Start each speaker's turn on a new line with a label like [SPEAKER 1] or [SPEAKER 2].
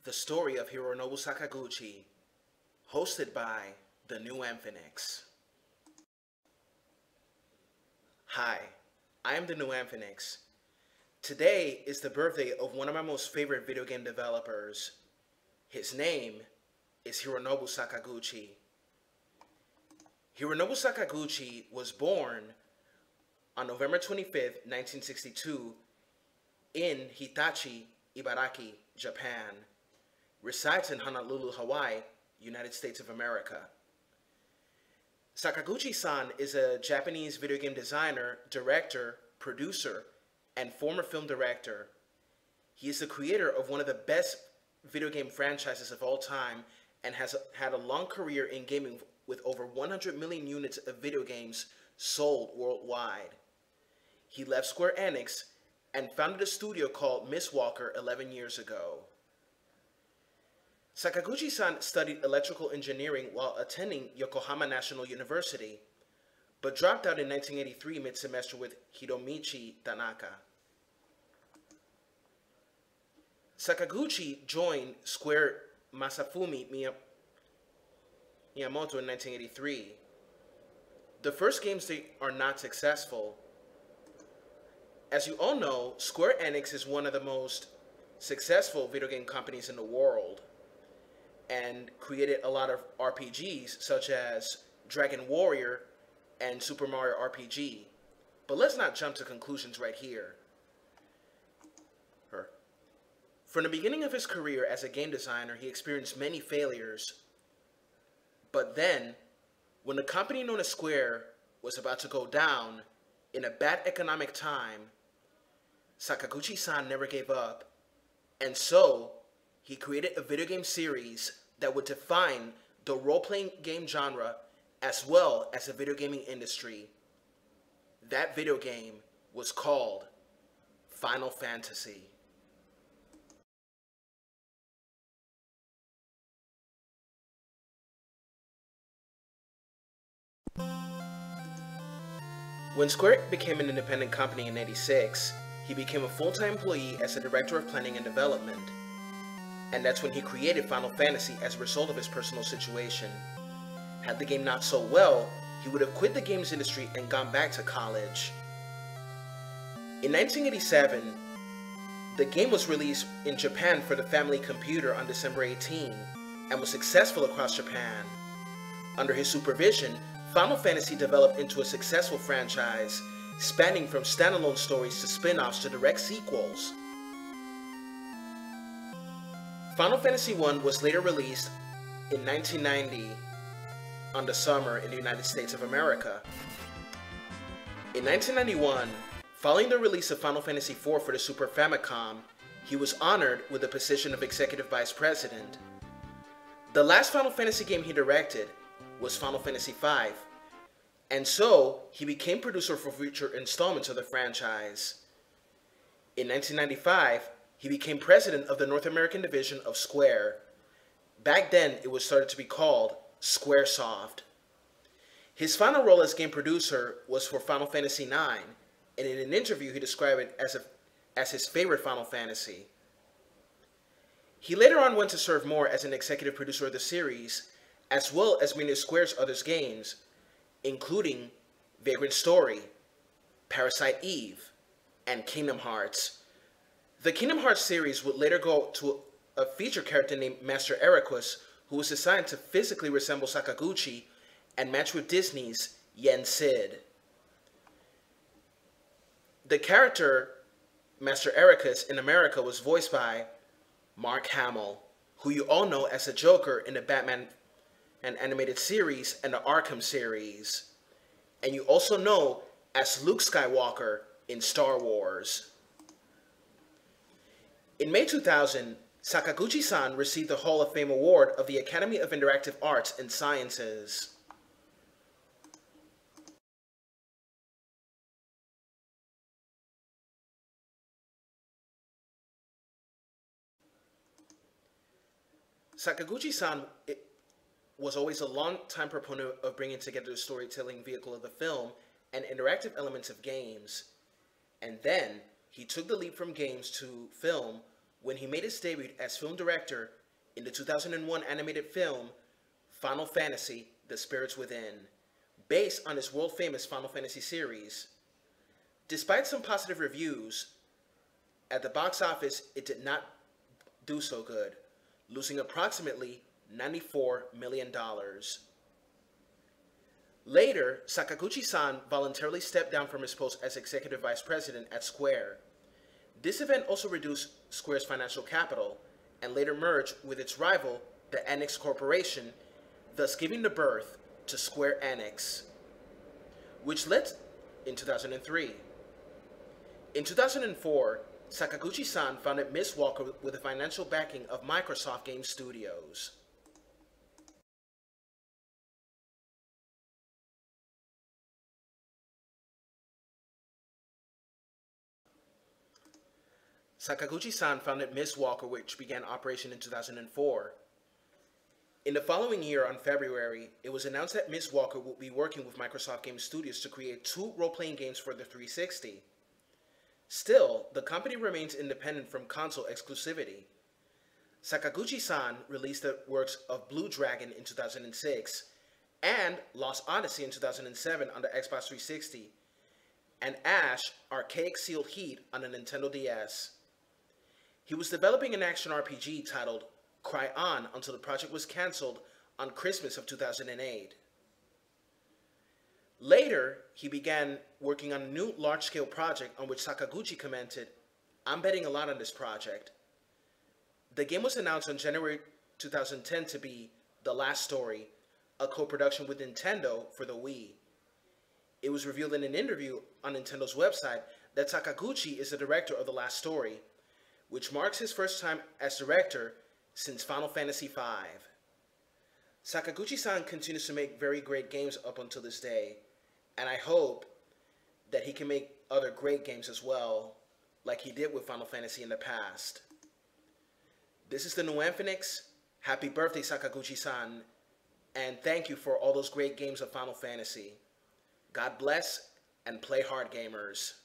[SPEAKER 1] The Story of Hironobu Sakaguchi, hosted by the New Amphenix. Hi, I am the New Amphenix. Today is the birthday of one of my most favorite video game developers. His name is Hironobu Sakaguchi. Hironobu Sakaguchi was born on November 25th, 1962 in Hitachi, Ibaraki, Japan. Resides in Honolulu, Hawaii, United States of America. Sakaguchi-san is a Japanese video game designer, director, producer, and former film director. He is the creator of one of the best video game franchises of all time and has had a long career in gaming with over 100 million units of video games sold worldwide. He left Square Enix and founded a studio called Mistwalker 11 years ago. Sakaguchi-san studied electrical engineering while attending Yokohama National University, but dropped out in 1983 mid-semester with Hiromichi Tanaka. Sakaguchi joined Square Masafumi Miyamoto in 1983. The first games are not successful. As you all know, Square Enix is one of the most successful video game companies in the world, and created a lot of RPGs such as Dragon Warrior and Super Mario RPG. But let's not jump to conclusions right here. From the beginning of his career as a game designer, he experienced many failures. But then, when the company known as Square was about to go down in a bad economic time, Sakaguchi-san never gave up, and so he created a video game series that would define the role-playing game genre as well as the video gaming industry. That video game was called Final Fantasy. When Square became an independent company in '86, he became a full-time employee as a director of planning and development. And that's when he created Final Fantasy as a result of his personal situation. Had the game not sold well, he would have quit the games industry and gone back to college. In 1987, the game was released in Japan for the family computer on December 18 and was successful across Japan. Under his supervision, Final Fantasy developed into a successful franchise, spanning from standalone stories to spin-offs to direct sequels. Final Fantasy I was later released in 1990 on the summer in the United States of America. In 1991, following the release of Final Fantasy IV for the Super Famicom, he was honored with the position of Executive Vice President. The last Final Fantasy game he directed was Final Fantasy V, and so he became producer for future installments of the franchise. In 1995, he became president of the North American division of Square. Back then, it was started to be called Squaresoft. His final role as game producer was for Final Fantasy IX, and in an interview he described it as his favorite Final Fantasy. He later on went to serve more as an executive producer of the series, as well as many of Square's other games, including Vagrant Story, Parasite Eve, and Kingdom Hearts. The Kingdom Hearts series would later go to a feature character named Master Eraqus, who was designed to physically resemble Sakaguchi and match with Disney's Yen Sid. The character Master Eraqus in America was voiced by Mark Hamill, who you all know as the Joker in the Batman and animated series and the Arkham series, and you also know as Luke Skywalker in Star Wars. In May 2000, Sakaguchi-san received the Hall of Fame Award of the Academy of Interactive Arts and Sciences. Sakaguchi-san was always a long-time proponent of bringing together the storytelling vehicle of the film and interactive elements of games. And then he took the leap from games to film when he made his debut as film director in the 2001 animated film Final Fantasy: The Spirits Within, based on his world-famous Final Fantasy series. Despite some positive reviews, at the box office it did not do so good, losing approximately $94 million. Later, Sakaguchi-san voluntarily stepped down from his post as executive vice president at Square. This event also reduced Square's financial capital and later merged with its rival, the Enix Corporation, thus giving the birth to Square Enix, which led in 2003. In 2004, Sakaguchi-san founded Mistwalker with the financial backing of Microsoft Game Studios. Sakaguchi-san founded Mistwalker, which began operation in 2004. In the following year, on February, it was announced that Mistwalker would be working with Microsoft Game Studios to create 2 role-playing games for the 360. Still, the company remains independent from console exclusivity. Sakaguchi-san released the works of Blue Dragon in 2006 and Lost Odyssey in 2007 on the Xbox 360, and Ash: Archaic Sealed Heat on the Nintendo DS. He was developing an action RPG titled Cry On until the project was cancelled on Christmas of 2008. Later, he began working on a new large-scale project on which Sakaguchi commented, "I'm betting a lot on this project." The game was announced on January 2010 to be The Last Story, a co-production with Nintendo for the Wii. It was revealed in an interview on Nintendo's website that Sakaguchi is the director of The Last Story, which marks his first time as director since Final Fantasy V. Sakaguchi-san continues to make very great games up until this day, and I hope that he can make other great games as well, like he did with Final Fantasy in the past. This is the New Infinix. Happy birthday, Sakaguchi-san, and thank you for all those great games of Final Fantasy. God bless, and play hard, gamers.